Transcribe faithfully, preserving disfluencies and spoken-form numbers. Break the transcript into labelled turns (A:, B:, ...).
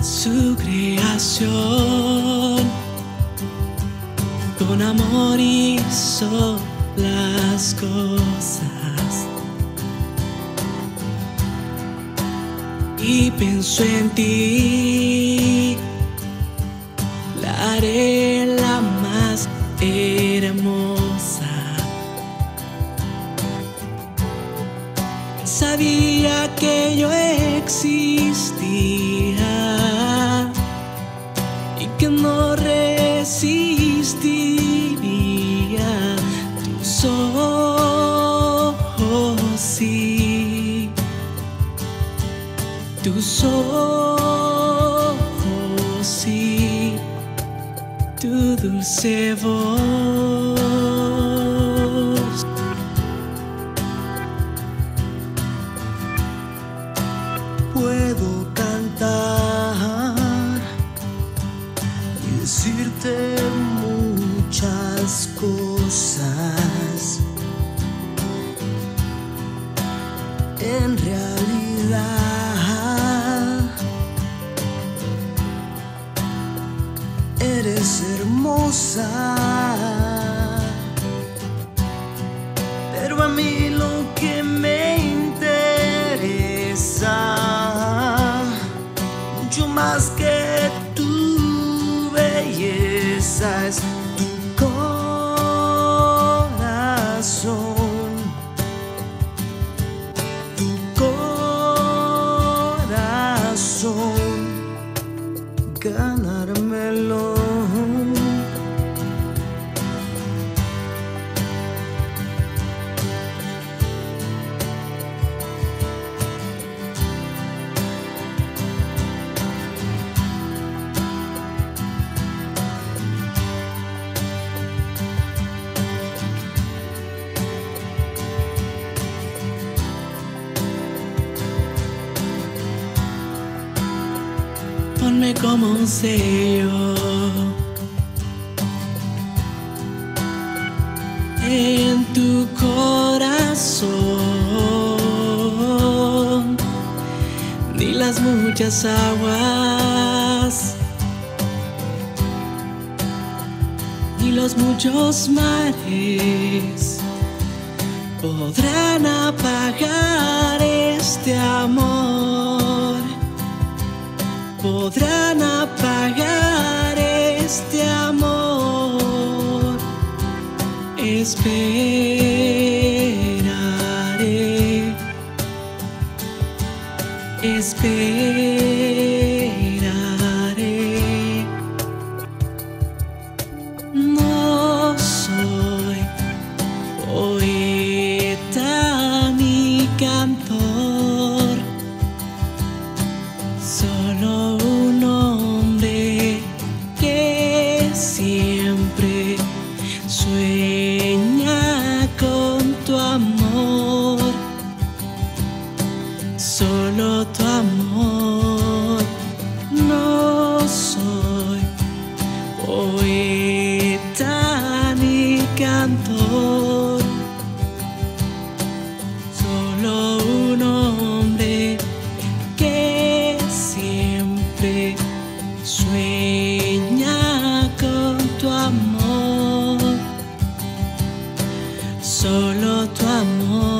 A: su creación. Con amor hizo las cosas y pensó en ti. La haré la más hermosa. Sabía que yo existía y que no resistiría tus ojos, sí, tus ojos, sí, tu dulce voz.
B: Puedo cantar y decirte muchas cosas. En realidad eres hermosa, pero a mí lo que me interesa mucho más que tu belleza es tu corazón, tu corazón, ganármelo.
A: Ponme como un sello en tu corazón, ni las muchas aguas, ni los muchos mares podrán apagar este amor. Podrán apagar este amor. Esperaré, esperaré. No soy poeta ni cantor, solo un hombre que siempre sueña con tu amor, solo tu amor. No soy poeta ni cantor, solo un hombre que siempre sueña con tu amor, solo tu amor.